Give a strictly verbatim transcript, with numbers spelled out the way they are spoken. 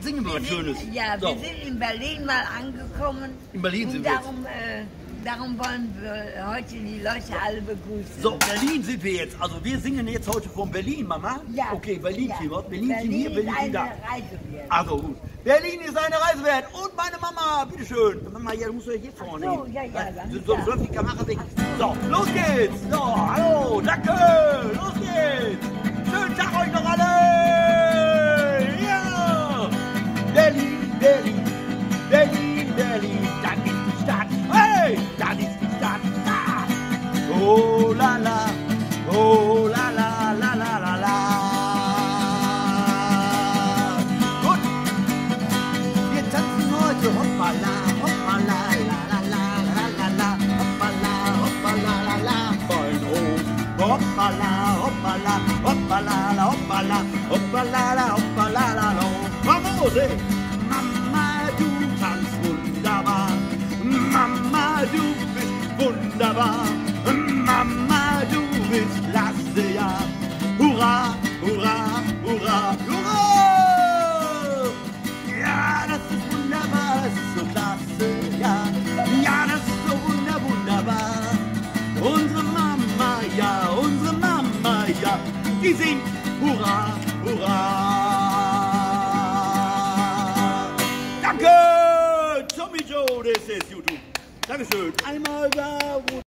singen wir was Schönes. Ja, So. wir sind in Berlin mal angekommen. In Berlin und sind wir darum, äh, darum wollen wir heute die Leute alle begrüßen. So, Berlin sind wir jetzt. Also wir singen jetzt heute von Berlin, Mama. Ja. Okay, Berlin Ja. hier, was? Berlin, Berlin hier, Berlin ist eine da. Reise wert. Also gut. Berlin ist eine Reise wert. Und meine Mama, bitteschön. Mama, ja, du musst ja hier vorne Ach so, hin. ja, ja, dann So, ist so da. läuft die Kamera weg. So, los geht's. So, hallo, danke. Los geht's. Schönen Tag euch noch alle. Ja. Berlin, Berlin, Berlin, Berlin. Das ist die Stadt. Hey, das ist die Stadt. Ah. Oh la la, oh la la la la la la. Gut, wir tanzen heute hoppala, hoppala, la la la la la la, hoppala, hoppala la la, fein hoch, hoppala, hoppala, hoppala, la, hoppala, hoppala, la, hoppala, la, la. Vamos, eh. Mama, du tanzt wunderbar, Mama, du bist wunderbar. Mama, du bist klasse, ja. Hurra, hurra, hurra, hurra! Ja, das ist wunderbar, das ist so klasse, ja. Ja, das ist so wunder, wunderbar. Unsere Mama, ja, unsere Mama, ja, die singt Hurra, hurra. Danke, Tommy Joe, das ist YouTube. Dankeschön. Einmal da, wo